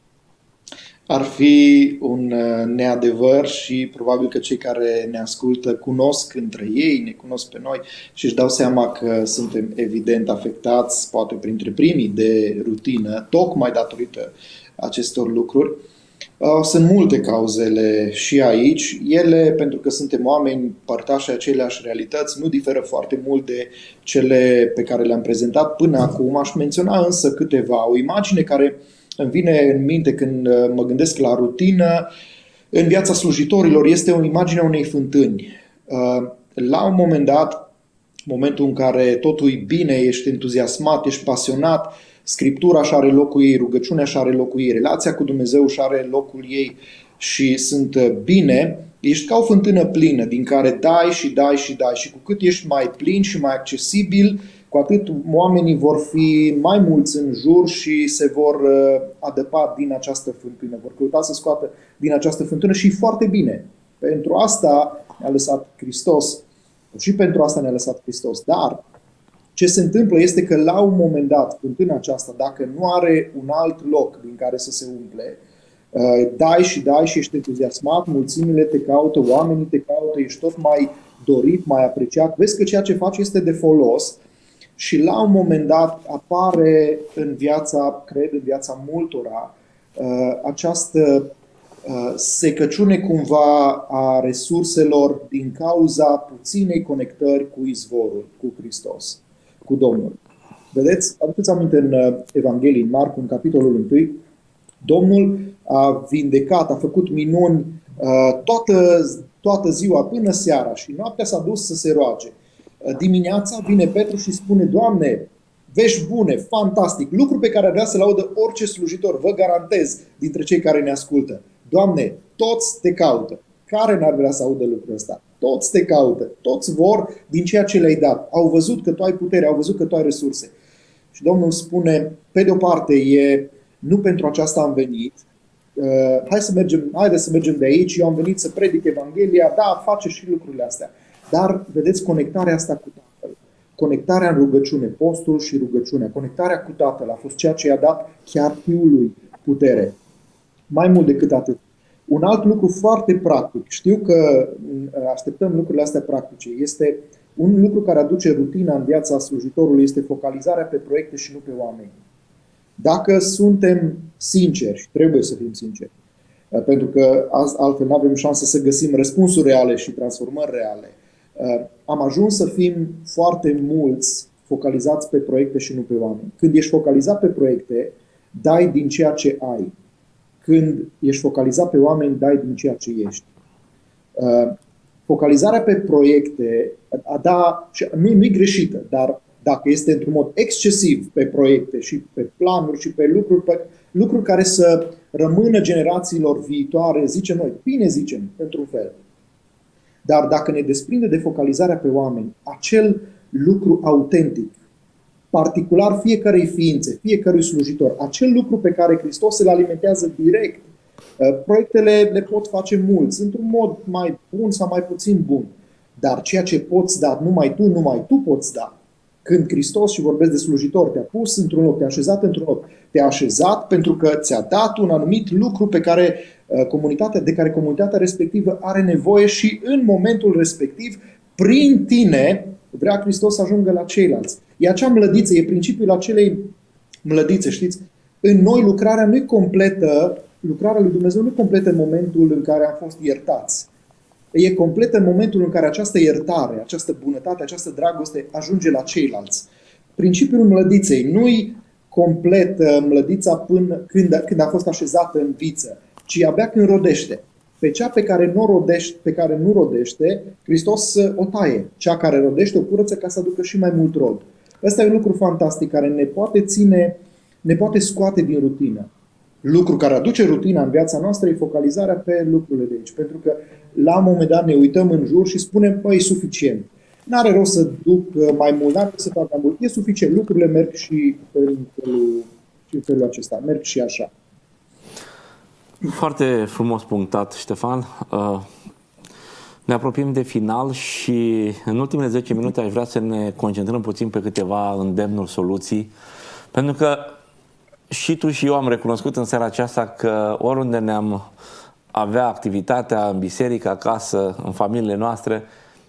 Ar fi un neadevăr și probabil că cei care ne ascultă cunosc între ei, ne cunosc pe noi și își dau seama că suntem evident afectați, poate printre primii, de rutină, tocmai datorită acestor lucruri. Sunt multe cauzele și aici. Ele, pentru că suntem oameni părtași aceleași realități, nu diferă foarte mult de cele pe care le-am prezentat până acum. Aș menționa însă câteva. O imagine care îmi vine în minte când mă gândesc la rutină în viața slujitorilor este o imagine a unei fântâni. La un moment dat, momentul în care totul e bine, ești entuziasmat, ești pasionat, Scriptura și are locul ei, rugăciunea și are locul ei, relația cu Dumnezeu și are locul ei și sunt bine, ești ca o fântână plină din care dai și dai și dai și cu cât ești mai plin și mai accesibil, cu atât oamenii vor fi mai mulți în jur și se vor adăpa din această fântână, vor căuta să scoată din această fântână și foarte bine. Pentru asta ne-a lăsat Hristos și pentru asta ne-a lăsat Hristos. Dar ce se întâmplă este că la un moment dat, fântâna aceasta, dacă nu are un alt loc din care să se umple, dai și dai și ești entuziasmat, mulțimile te caută, oamenii te caută, ești tot mai dorit, mai apreciat, vezi că ceea ce faci este de folos și la un moment dat apare în viața, cred, în viața multora, această secăciune cumva a resurselor din cauza puținei conectări cu izvorul, cu Hristos, cu Domnul. Vedeți, aduceți aminte în Evanghelie, în Marcu, în capitolul unu, Domnul a vindecat, a făcut minuni toată, toată ziua până seara și noaptea s-a dus să se roage. Dimineața vine Petru și spune: Doamne, vești bune, fantastic, lucru pe care ar vrea să-l audă orice slujitor, vă garantez, dintre cei care ne ascultă. Doamne, toți te caută. Care n-ar vrea să audă lucrul ăsta? Toți te caută, toți vor din ceea ce le-ai dat. Au văzut că tu ai putere, au văzut că tu ai resurse. Și Domnul spune, pe de o parte, e, nu pentru aceasta am venit, uh, hai să mergem, haide să mergem de aici, eu am venit să predic Evanghelia, da, face și lucrurile astea. Dar, vedeți, conectarea asta cu Tatăl, conectarea în rugăciune, postul și rugăciunea, conectarea cu Tatăl a fost ceea ce i-a dat chiar Fiului putere. Mai mult decât atât. Un alt lucru foarte practic, știu că așteptăm lucrurile astea practice, este un lucru care aduce rutina în viața slujitorului, este focalizarea pe proiecte și nu pe oameni. Dacă suntem sinceri, și trebuie să fim sinceri, pentru că altfel nu avem șansă să găsim răspunsuri reale și transformări reale, am ajuns să fim foarte mulți focalizați pe proiecte și nu pe oameni. Când ești focalizat pe proiecte, dai din ceea ce ai. Când ești focalizat pe oameni, dai din ceea ce ești. Focalizarea pe proiecte, a da, nu, nu e greșită, dar dacă este într-un mod excesiv pe proiecte și pe planuri și pe lucruri, pe lucruri care să rămână generațiilor viitoare, zicem noi, bine zicem, într-un fel. Dar dacă ne desprinde de focalizarea pe oameni, acel lucru autentic, particular fiecarei ființe, fiecărui slujitor, acel lucru pe care Hristos îl alimentează direct, proiectele le pot face mulți, într-un mod mai bun sau mai puțin bun. Dar ceea ce poți da, numai tu, numai tu poți da. Când Hristos, și vorbesc de slujitor, te-a pus într-un loc, te-a așezat într-un loc, te-a așezat pentru că ți-a dat un anumit lucru pe care comunitatea, de care comunitatea respectivă are nevoie și în momentul respectiv, prin tine, vrea Hristos să ajungă la ceilalți. E acea mlădiță, e principiul acelei mlădițe, știți? În noi lucrarea nu e completă, lucrarea lui Dumnezeu nu e completă în momentul în care am fost iertați. E completă în momentul în care această iertare, această bunătate, această dragoste ajunge la ceilalți. Principiul mlădiței nu-i complet mlădița până când, când a fost așezată în viță, ci abia când rodește. Pe cea pe care nu rodește, pe care nu rodește, Hristos o taie. Cea care rodește o curăță ca să aducă și mai mult rod. Ăsta e un lucru fantastic care ne poate ține, ne poate scoate din rutină. Lucru care aduce rutina în viața noastră e focalizarea pe lucrurile de aici. Pentru că la un moment dat ne uităm în jur și spunem, băi, e suficient. N-are rost să duc mai mult, n-are rost să fac mai mult. E suficient, lucrurile merg și în felul, și în felul acesta, merg și așa. Foarte frumos punctat, Ștefan. Ne apropiem de final și în ultimele zece minute aș vrea să ne concentrăm puțin pe câteva îndemnuri, soluții, pentru că și tu și eu am recunoscut în seara aceasta că oriunde ne-am avea activitatea în biserică, acasă, în familiile noastre,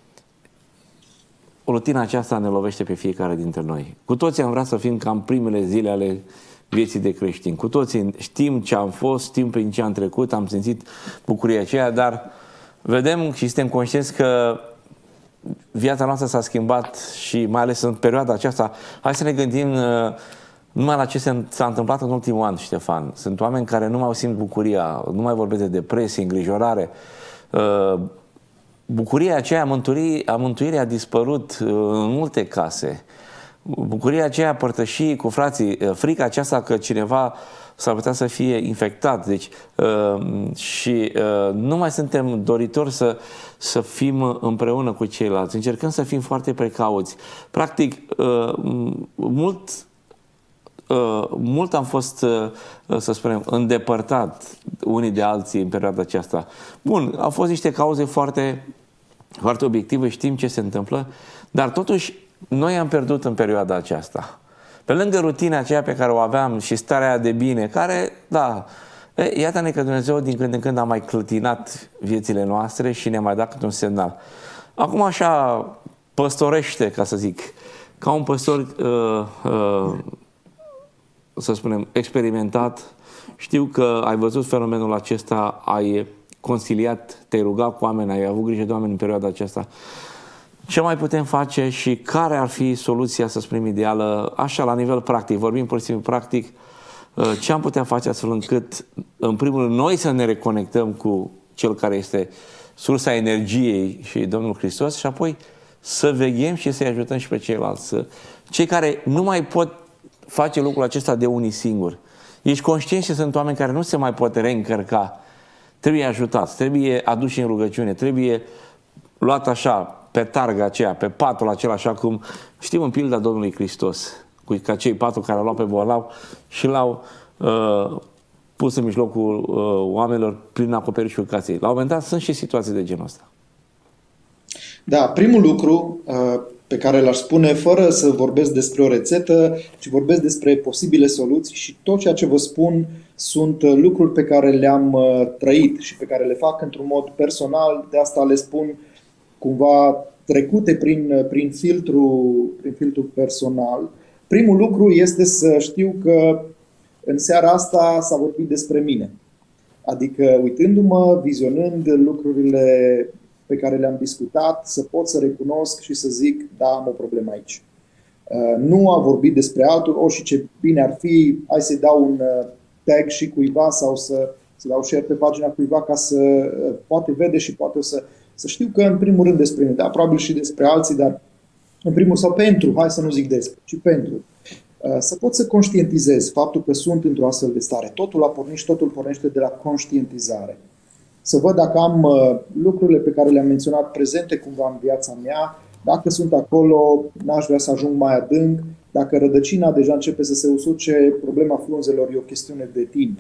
rutina aceasta ne lovește pe fiecare dintre noi. Cu toții am vrea să fim ca în primele zile ale vieții de creștini. Cu toții știm ce am fost, știm prin ce am trecut, am simțit bucuria aceea, dar vedem și suntem conștienți că viața noastră s-a schimbat și mai ales în perioada aceasta. Hai să ne gândim numai la ce s-a întâmplat în ultimul an, Ștefan. Sunt oameni care nu mai simt bucuria, nu mai vorbesc de depresie, îngrijorare. bucuria aceea a mântuirii, a mântuirii a dispărut în multe case. Bucuria aceea a părtășii cu frații, frica aceasta că cineva s-ar putea să fie infectat. Deci, uh, și uh, nu mai suntem doritori să, să fim împreună cu ceilalți. Încercăm să fim foarte precauți. Practic, uh, mult, uh, mult am fost, uh, să spunem, îndepărtat unii de alții în perioada aceasta. Bun, au fost niște cauze foarte, foarte obiective, știm ce se întâmplă, dar totuși noi am pierdut în perioada aceasta. Pe lângă rutina aceea pe care o aveam și starea de bine, care, da, e, iată-ne că Dumnezeu din când în când a mai clătinat viețile noastre și ne-a mai dat câte un semnal. Acum așa păstorește, ca să zic, ca un păstor, uh, uh, să spunem, experimentat. Știu că ai văzut fenomenul acesta, ai consiliat, te-ai rugat cu oameni, ai avut grijă de oameni în perioada aceasta. Ce mai putem face și care ar fi soluția, să spunem, ideală, așa, la nivel practic, vorbim pur și simplu practic, ce am putea face astfel încât, în primul rând, noi să ne reconectăm cu Cel care este sursa energiei și Domnul Hristos și apoi să veghem și să-i ajutăm și pe ceilalți. Cei care nu mai pot face lucrul acesta de unii singuri. Ești conștient și sunt oameni care nu se mai pot reîncărca. Trebuie ajutați, trebuie aduși în rugăciune, trebuie luat așa, pe targa aceea, pe patul acela, așa cum știm în pilda Domnului Hristos, cu ca cei patru care au luat pe bolnav și l-au uh, pus în mijlocul uh, oamenilor prin acoperișul casei. La un moment dat sunt și situații de genul ăsta. Da, primul lucru uh, pe care l-aș spune, fără să vorbesc despre o rețetă, ci vorbesc despre posibile soluții și tot ceea ce vă spun sunt lucruri pe care le-am uh, trăit și pe care le fac într-un mod personal, de asta le spun cumva trecute prin, prin, filtru, prin filtru personal. Primul lucru este să știu că în seara asta s-a vorbit despre mine. Adică uitându-mă, vizionând lucrurile pe care le-am discutat, să pot să recunosc și să zic, da, am o problemă aici. Nu a vorbit despre altul, o, și ce bine ar fi, hai să-i dau un tag și cuiva sau să, să dau share pe pagina cuiva ca să poate vede și poate o să Să știu că, în primul rând, despre mine, da, probabil și despre alții, dar în primul sau pentru, hai să nu zic despre, ci pentru. Să pot să conștientizez faptul că sunt într-o astfel de stare. Totul a pornit și totul pornește de la conștientizare. Să văd dacă am lucrurile pe care le-am menționat prezente cumva în viața mea, dacă sunt acolo, n-aș vrea să ajung mai adânc, dacă rădăcina deja începe să se usuce, problema frunzelor e o chestiune de timp.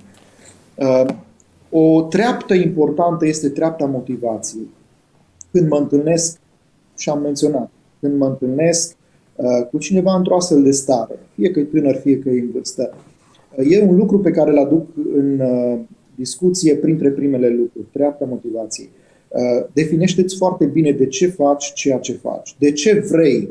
O treaptă importantă este treapta motivației. Când mă întâlnesc, și am menționat, când mă întâlnesc uh, cu cineva într-o astfel de stare, fie că e tânăr, fie că e în vârstă, uh, e un lucru pe care îl aduc în uh, discuție printre primele lucruri, treapta motivației. Uh, definește-ți foarte bine de ce faci ceea ce faci, de ce vrei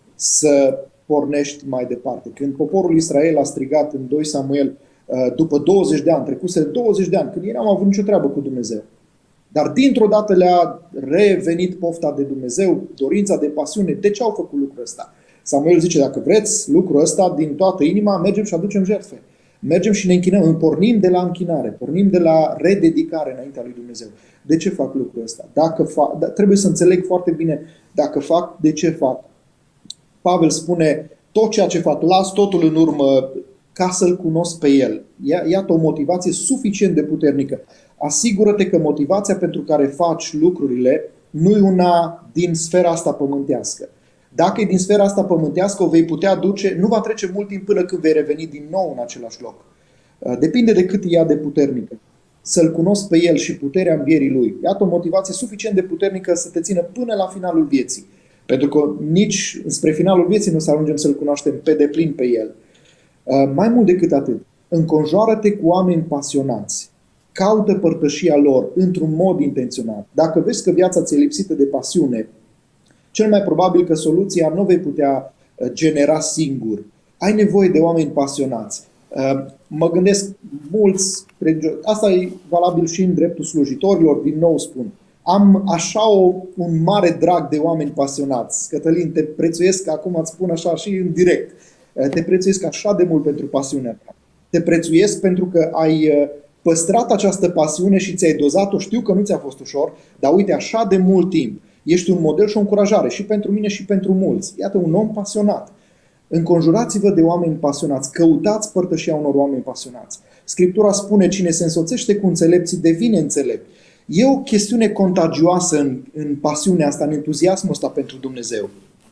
să pornești mai departe. Când poporul Israel a strigat în doi Samuel, uh, după douăzeci de ani, trecuse douăzeci de ani, când ei n-au avut nicio treabă cu Dumnezeu, dar dintr-o dată le-a revenit pofta de Dumnezeu, dorința de pasiune. De ce au făcut lucrul ăsta? Samuel zice, dacă vreți lucrul ăsta din toată inima, mergem și aducem jertfe. Mergem și ne închinăm, pornim de la închinare, pornim de la rededicare înaintea lui Dumnezeu. De ce fac lucrul ăsta? Dacă fac, da, trebuie să înțeleg foarte bine dacă fac, de ce fac. Pavel spune, tot ceea ce fac, las totul în urmă ca să-L cunosc pe El. Iată o motivație suficient de puternică. Asigură-te că motivația pentru care faci lucrurile nu e una din sfera asta pământească. Dacă e din sfera asta pământească, o vei putea duce, nu va trece mult timp până când vei reveni din nou în același loc. Depinde de cât e ea de puternică. Să-L cunosc pe El și puterea învierii Lui. Iată o motivație suficient de puternică să te țină până la finalul vieții. Pentru că nici spre finalul vieții nu o să ajungem să-L cunoaștem pe deplin pe El. Mai mult decât atât, înconjoară-te cu oameni pasionați. Caută părtășia lor într-un mod intenționat. Dacă vezi că viața ți-e lipsită de pasiune, cel mai probabil că soluția nu vei putea genera singur. Ai nevoie de oameni pasionați. Mă gândesc mulți, asta e valabil și în dreptul slujitorilor, din nou spun. Am așa o, un mare drag de oameni pasionați. Cătălin, te prețuiesc, acum îți spun așa și în direct, te prețuiesc așa de mult pentru pasiunea ta. Te prețuiesc pentru că ai păstrat această pasiune și ți-ai dozat-o. Știu că nu ți-a fost ușor, dar uite, așa de mult timp ești un model și o încurajare și pentru mine și pentru mulți. Iată, un om pasionat. Înconjurați-vă de oameni pasionați, căutați părtășia unor oameni pasionați. Scriptura spune, cine se însoțește cu înțelepții devine înțelept. E o chestiune contagioasă în, în pasiunea asta, în entuziasmul ăsta pentru Dumnezeu.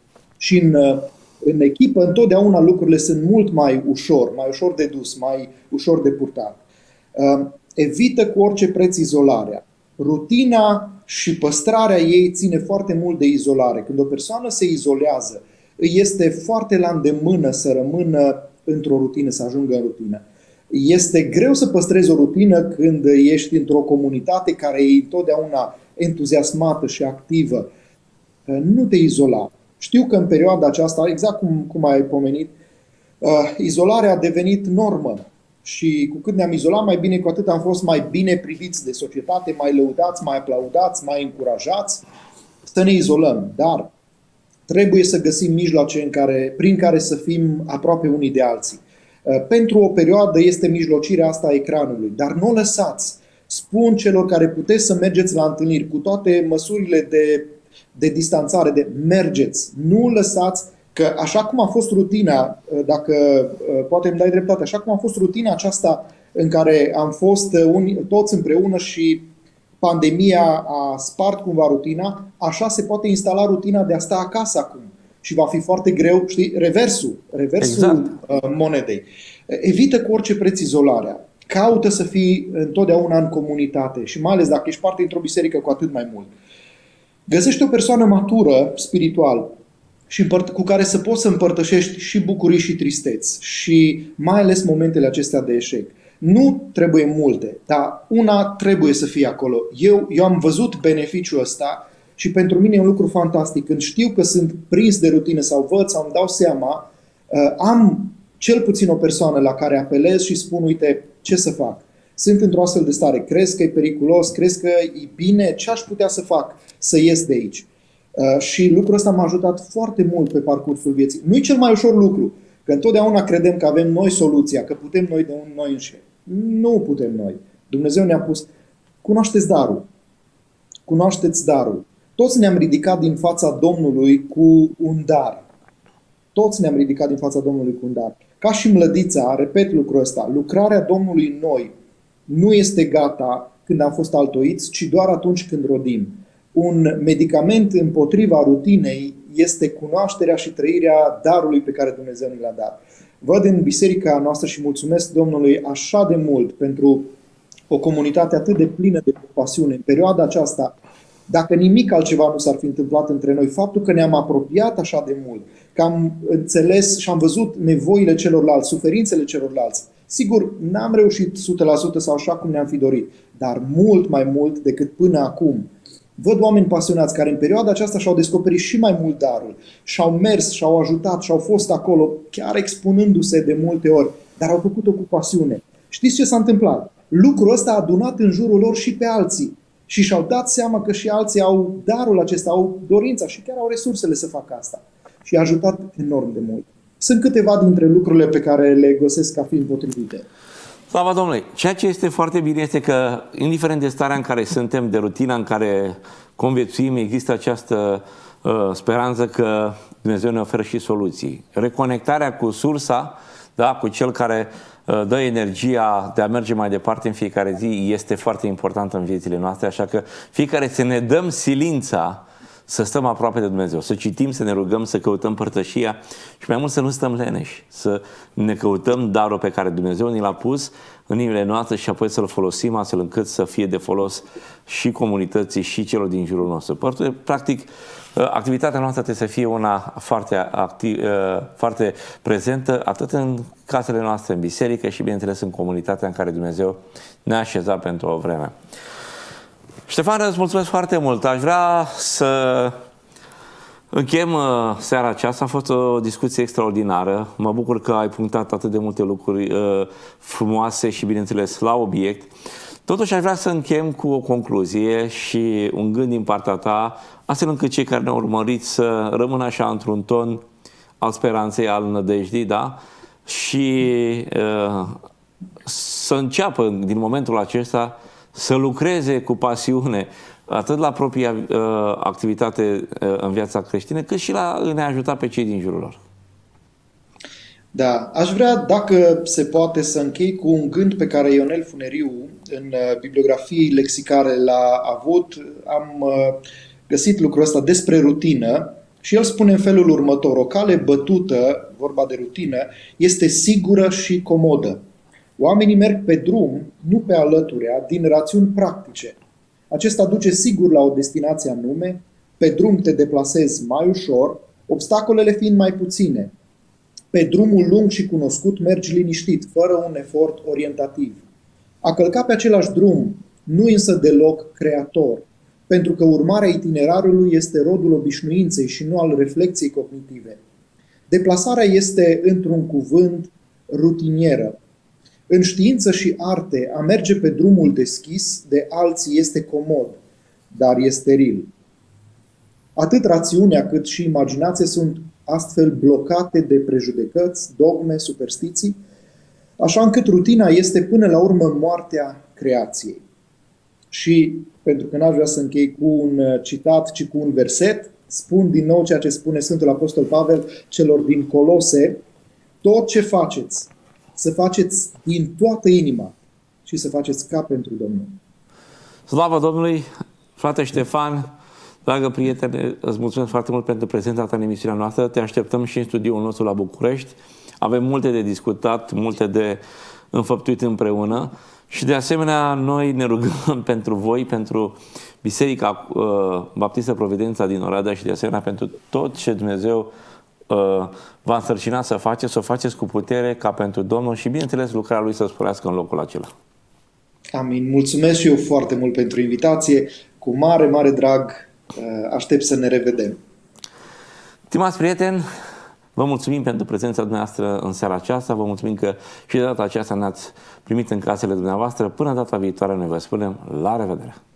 Și în, în echipă, întotdeauna lucrurile sunt mult mai ușor, mai ușor de dus, mai ușor de purtat. Uh, evită cu orice preț izolarea. Rutina și păstrarea ei ține foarte mult de izolare. Când o persoană se izolează, îi este foarte la îndemână să rămână într-o rutină, să ajungă în rutină. Este greu să păstrezi o rutină când ești într-o comunitate care e întotdeauna entuziasmată și activă. Nu te izola. Știu că în perioada aceasta, exact cum, cum ai pomenit, uh, izolarea a devenit normă. Și cu cât ne-am izolat mai bine, cu atât am fost mai bine priviți de societate, mai lăudați, mai aplaudați, mai încurajați. Să ne izolăm, dar trebuie să găsim mijloace în care, prin care să fim aproape unii de alții. Pentru o perioadă este mijlocirea asta a ecranului, dar nu o lăsați. Spun celor care puteți să mergeți la întâlniri cu toate măsurile de, de distanțare, de mergeți. Nu lăsați că așa cum a fost rutina, dacă poate îmi dai dreptate, așa cum a fost rutina aceasta în care am fost uni, toți împreună și pandemia a spart cumva rutina, așa se poate instala rutina de a sta acasă acum. Și va fi foarte greu, știi, reversul, reversul exact. monedei. Evită cu orice preț izolarea. Caută să fii întotdeauna în comunitate și mai ales dacă ești parte într-o biserică, cu atât mai mult. Găsește o persoană matură, spiritual, și cu care să poți să împărtășești și bucurii și tristeți și mai ales momentele acestea de eșec. Nu trebuie multe, dar una trebuie să fie acolo. Eu, eu am văzut beneficiul ăsta și pentru mine e un lucru fantastic. Când știu că sunt prins de rutină sau văd sau îmi dau seama, am cel puțin o persoană la care apelez și spun, uite, ce să fac? Sunt într-o astfel de stare, crezi că e periculos, crezi că e bine, ce aș putea să fac să ies de aici? Și lucrul ăsta m-a ajutat foarte mult pe parcursul vieții. Nu e cel mai ușor lucru, că întotdeauna credem că avem noi soluția, că putem noi de noi înșine. Nu putem noi. Dumnezeu ne-a pus, cunoașteți darul. Cunoașteți darul. Toți ne-am ridicat din fața Domnului cu un dar. Toți ne-am ridicat din fața Domnului cu un dar. Ca și mlădița, repet lucrul ăsta, lucrarea Domnului în noi nu este gata când am fost altoiți, ci doar atunci când rodim. Un medicament împotriva rutinei este cunoașterea și trăirea darului pe care Dumnezeu ne l-a dat. Văd în biserica noastră și mulțumesc Domnului așa de mult pentru o comunitate atât de plină de pasiune. În perioada aceasta, dacă nimic altceva nu s-ar fi întâmplat între noi, faptul că ne-am apropiat așa de mult, că am înțeles și am văzut nevoile celorlalți, suferințele celorlalți, sigur, n-am reușit o sută la sută sau așa cum ne-am fi dorit, dar mult mai mult decât până acum. Văd oameni pasionați care în perioada aceasta și-au descoperit și mai mult darul, și-au mers, și-au ajutat, și-au fost acolo, chiar expunându-se de multe ori, dar au făcut-o cu pasiune. Știți ce s-a întâmplat? Lucrul ăsta a adunat în jurul lor și pe alții și și-au dat seama că și alții au darul acesta, au dorința și chiar au resursele să facă asta. Și a ajutat enorm de mult. Sunt câteva dintre lucrurile pe care le găsesc ca fiind potrivite. Slavă Domnului! Ceea ce este foarte bine este că, indiferent de starea în care suntem, de rutina în care conviețuim, există această uh, speranță că Dumnezeu ne oferă și soluții. Reconectarea cu sursa, da, cu cel care uh, dă energia de a merge mai departe în fiecare zi, este foarte importantă în viețile noastre, așa că fiecare să ne dăm silința să stăm aproape de Dumnezeu, să citim, să ne rugăm, să căutăm părtășia și mai mult să nu stăm leneși, să ne căutăm darul pe care Dumnezeu ni l-a pus în inimile noastre și apoi să-l folosim astfel încât să fie de folos și comunității și celor din jurul nostru. Practic, activitatea noastră trebuie să fie una foarte, activ, foarte prezentă, atât în casele noastre, în biserică și, bineînțeles, în comunitatea în care Dumnezeu ne-a așezat pentru o vreme. Ștefan, îți mulțumesc foarte mult. Aș vrea să închem seara aceasta. A fost o discuție extraordinară. Mă bucur că ai punctat atât de multe lucruri uh, frumoase și, bineînțeles, la obiect. Totuși, aș vrea să închem cu o concluzie și un gând din partea ta, astfel încât cei care ne-au urmărit să rămână așa într-un ton al speranței, al nădejdii, da? Și uh, să înceapă din momentul acesta să lucreze cu pasiune atât la propria uh, activitate uh, în viața creștină, cât și la a ne ajuta pe cei din jurul lor. Da, aș vrea, dacă se poate, să închei cu un gând pe care Ionel Funeriu, în bibliografii lexicare, l-a avut. Am găsit lucrul ăsta despre rutină și el spune în felul următor: o cale bătută, vorba de rutină, este sigură și comodă. Oamenii merg pe drum, nu pe alăturea, din rațiuni practice. Acesta duce sigur la o destinație anume, pe drum te deplasezi mai ușor, obstacolele fiind mai puține. Pe drumul lung și cunoscut mergi liniștit, fără un efort orientativ. A călca pe același drum nu însă deloc creator, pentru că urmarea itinerarului este rodul obișnuinței și nu al reflexiei cognitive. Deplasarea este, într-un cuvânt, rutinieră. În știință și arte, a merge pe drumul deschis de alții este comod, dar e steril. Atât rațiunea cât și imaginația sunt astfel blocate de prejudecăți, dogme, superstiții, așa încât rutina este până la urmă moartea creației. Și, pentru că n-aș vrea să închei cu un citat, ci cu un verset, spun din nou ceea ce spune Sfântul Apostol Pavel celor din Colose: tot ce faceți, să faceți din toată inima și să faceți ca pentru Domnul. Slavă Domnului! Frate Ștefan, dragă prietene, îți mulțumesc foarte mult pentru prezența ta în emisiunea noastră. Te așteptăm și în studioul nostru la București. Avem multe de discutat, multe de înfăptuit împreună și de asemenea noi ne rugăm pentru voi, pentru Biserica uh, Baptistă Providența din Oradea și de asemenea pentru tot ce Dumnezeu uh, v-a însărcinat să faceți, să o faceți cu putere ca pentru Domnul și bineînțeles lucrarea Lui să sporească în locul acela. Amin. Mulțumesc și eu foarte mult pentru invitație. Cu mare, mare drag aștept să ne revedem. Stimați prieteni, vă mulțumim pentru prezența dumneavoastră în seara aceasta. Vă mulțumim că și de data aceasta ne-ați primit în casele dumneavoastră. Până data viitoare ne vă spunem la revedere!